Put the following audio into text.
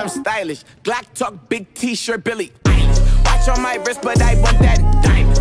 I'm stylish. Glock talk, big t-shirt, Billy Eilish. Watch on my wrist, but I want that diamond.